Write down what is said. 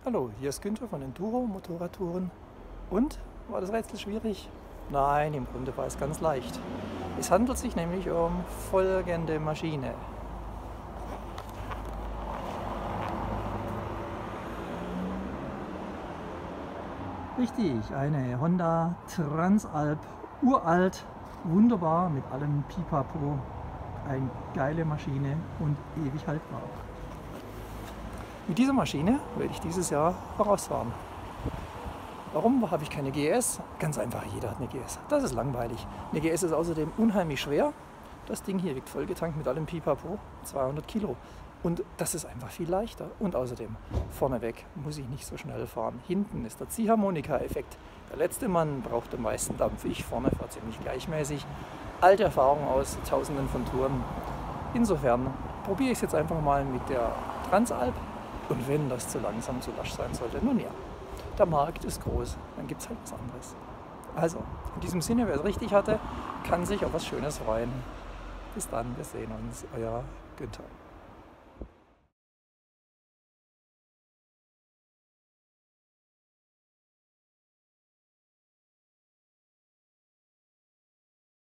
Hallo, hier ist Günther von Enduro Motorradtouren. Und? War das Rätsel schwierig? Nein, im Grunde war es ganz leicht. Es handelt sich nämlich um folgende Maschine. Richtig, eine Honda Transalp, uralt, wunderbar, mit allem Pipapo. Eine geile Maschine und ewig haltbar. Mit dieser Maschine werde ich dieses Jahr vorausfahren. Warum habe ich keine GS? Ganz einfach, jeder hat eine GS. Das ist langweilig. Eine GS ist außerdem unheimlich schwer. Das Ding hier wiegt vollgetankt mit allem Pipapo 200 Kilo. Und das ist einfach viel leichter. Und außerdem, vorneweg muss ich nicht so schnell fahren. Hinten ist der Ziehharmonika-Effekt. Der letzte Mann braucht am meisten Dampf. Ich vorne fahre ziemlich gleichmäßig. Alte Erfahrung aus Tausenden von Touren. Insofern probiere ich es jetzt einfach mal mit der Transalp. Und wenn das zu langsam, zu lasch sein sollte, nun ja, der Markt ist groß, dann gibt es halt was anderes. Also, in diesem Sinne, wer es richtig hatte, kann sich auf was Schönes freuen. Bis dann, wir sehen uns, euer Günther.